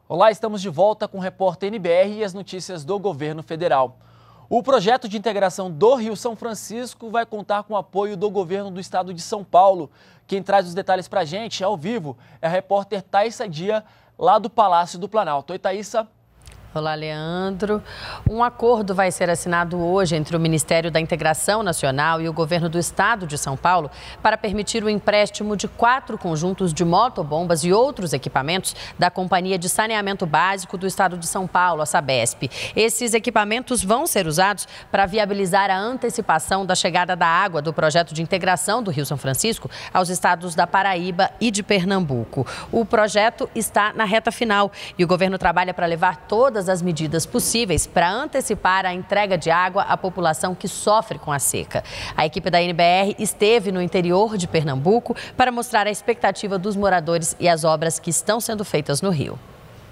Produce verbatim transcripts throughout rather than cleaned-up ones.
Olá, estamos de volta com o repórter N B R e as notícias do governo federal. O projeto de integração do Rio São Francisco vai contar com o apoio do governo do estado de São Paulo. Quem traz os detalhes para a gente, ao vivo, é a repórter Thaísa Dia, lá do Palácio do Planalto. Oi, Thaísa. Olá, Leandro. Um acordo vai ser assinado hoje entre o Ministério da Integração Nacional e o governo do estado de São Paulo para permitir o empréstimo de quatro conjuntos de motobombas e outros equipamentos da Companhia de Saneamento Básico do estado de São Paulo, a Sabesp. Esses equipamentos vão ser usados para viabilizar a antecipação da chegada da água do projeto de integração do Rio São Francisco aos estados da Paraíba e de Pernambuco. O projeto está na reta final e o governo trabalha para levar todas as medidas possíveis para antecipar a entrega de água à população que sofre com a seca. A equipe da N B R esteve no interior de Pernambuco para mostrar a expectativa dos moradores e as obras que estão sendo feitas no Rio.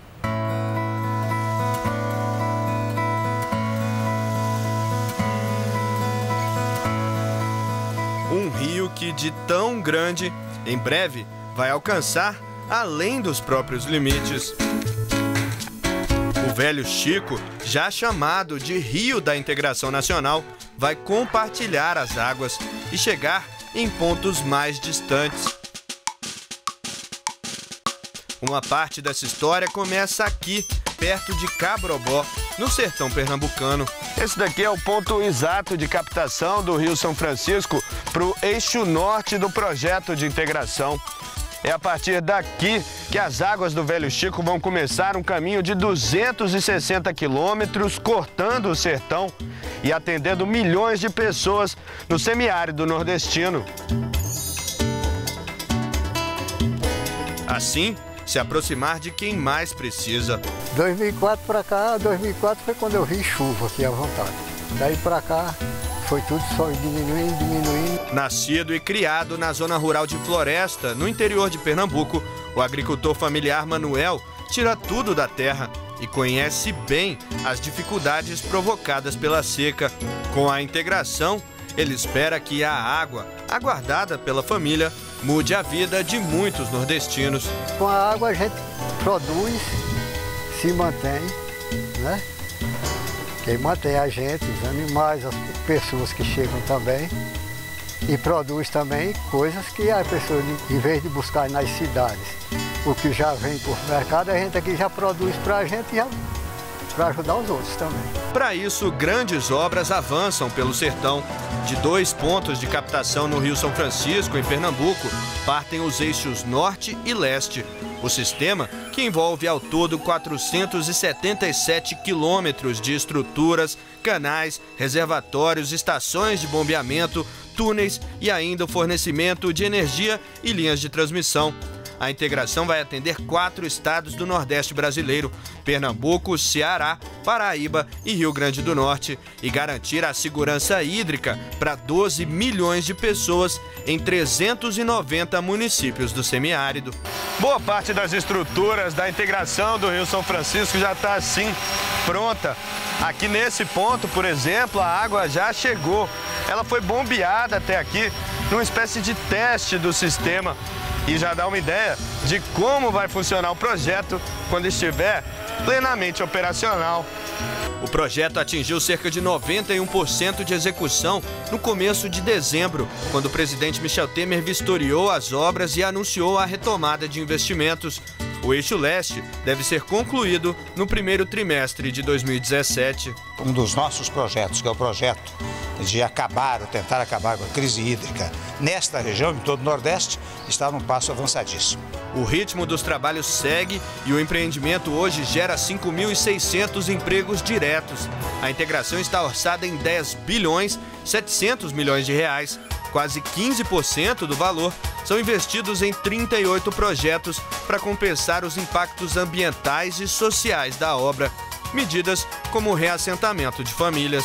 Um rio que, de tão grande, em breve vai alcançar além dos próprios limites. O Velho Chico, já chamado de Rio da Integração Nacional, vai compartilhar as águas e chegar em pontos mais distantes. Uma parte dessa história começa aqui, perto de Cabrobó, no sertão pernambucano. Esse daqui é o ponto exato de captação do Rio São Francisco para o eixo norte do projeto de integração. É a partir daqui que as águas do Velho Chico vão começar um caminho de duzentos e sessenta quilômetros, cortando o sertão e atendendo milhões de pessoas no semiárido nordestino. Assim, se aproximar de quem mais precisa. dois mil e quatro para cá, dois mil e quatro foi quando eu vi chuva aqui à vontade. Daí para cá foi tudo só diminuindo, diminuindo. Nascido e criado na zona rural de Floresta, no interior de Pernambuco, o agricultor familiar Manuel tira tudo da terra e conhece bem as dificuldades provocadas pela seca. Com a integração, ele espera que a água, aguardada pela família, mude a vida de muitos nordestinos. Com a água a gente produz, se mantém, né? Quem mantém a gente, os animais, as pessoas que chegam também, e produz também coisas que a pessoa, em vez de buscar nas cidades, o que já vem por mercado, a gente aqui já produz para a gente e para ajudar os outros também. Para isso, grandes obras avançam pelo sertão. De dois pontos de captação no Rio São Francisco, em Pernambuco, partem os eixos norte e leste. O sistema, que envolve ao todo quatrocentos e setenta e sete quilômetros de estruturas, canais, reservatórios, estações de bombeamento, túneis e ainda o fornecimento de energia e linhas de transmissão. A integração vai atender quatro estados do Nordeste brasileiro, Pernambuco, Ceará, Paraíba e Rio Grande do Norte, e garantir a segurança hídrica para doze milhões de pessoas em trezentos e noventa municípios do semiárido. Boa parte das estruturas da integração do Rio São Francisco já está assim, pronta. Aqui nesse ponto, por exemplo, a água já chegou. Ela foi bombeada até aqui, numa espécie de teste do sistema. E já dá uma ideia de como vai funcionar o projeto quando estiver plenamente operacional. O projeto atingiu cerca de noventa e um por cento de execução no começo de dezembro, quando o presidente Michel Temer vistoriou as obras e anunciou a retomada de investimentos. O eixo leste deve ser concluído no primeiro trimestre de dois mil e dezessete. Um dos nossos projetos, que é o projeto de acabar, ou tentar acabar com a crise hídrica nesta região, em todo o Nordeste, está num passo avançadíssimo. O ritmo dos trabalhos segue e o empreendimento hoje gera cinco mil e seiscentos empregos diretos. A integração está orçada em dez bilhões e setecentos milhões de reais. Quase quinze por cento do valor são investidos em trinta e oito projetos para compensar os impactos ambientais e sociais da obra. Medidas como o reassentamento de famílias.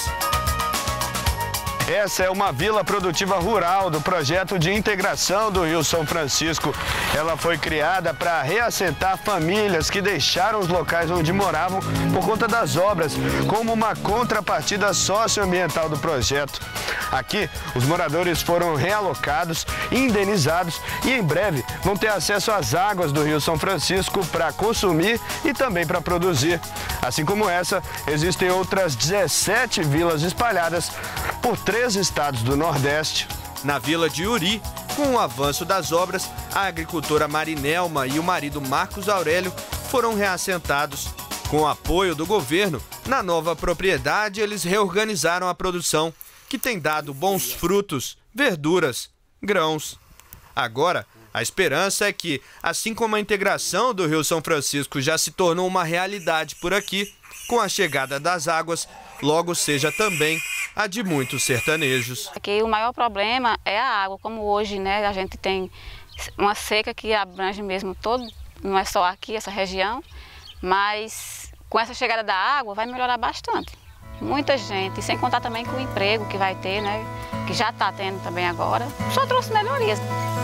Essa é uma vila produtiva rural do projeto de integração do Rio São Francisco. Ela foi criada para reassentar famílias que deixaram os locais onde moravam por conta das obras, como uma contrapartida socioambiental do projeto. Aqui, os moradores foram realocados, indenizados e em breve vão ter acesso às águas do Rio São Francisco para consumir e também para produzir. Assim como essa, existem outras dezessete vilas espalhadas por três estados do Nordeste. Na vila de Uri, com o avanço das obras, a agricultora Marinelma e o marido Marcos Aurélio foram reassentados. Com o apoio do governo, na nova propriedade eles reorganizaram a produção, que tem dado bons frutos, verduras, grãos. Agora, a esperança é que, assim como a integração do Rio São Francisco já se tornou uma realidade por aqui, com a chegada das águas, logo seja também a de muitos sertanejos. Aqui o maior problema é a água, como hoje, né, a gente tem uma seca que abrange mesmo todo, não é só aqui, essa região, mas com essa chegada da água vai melhorar bastante. Muita gente, e sem contar também com o emprego que vai ter, né, que já está tendo também agora, só trouxe melhorias.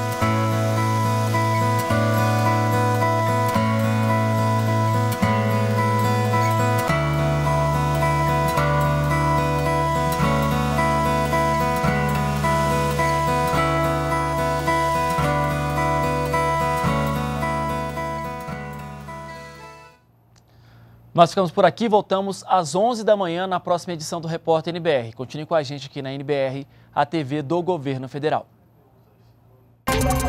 Nós ficamos por aqui, voltamos às onze da manhã na próxima edição do Repórter N B R. Continue com a gente aqui na N B R, a T V do Governo Federal.